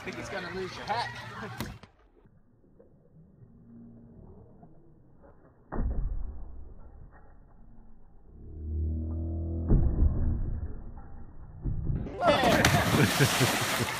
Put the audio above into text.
think it's going to lose your hat. Yeah.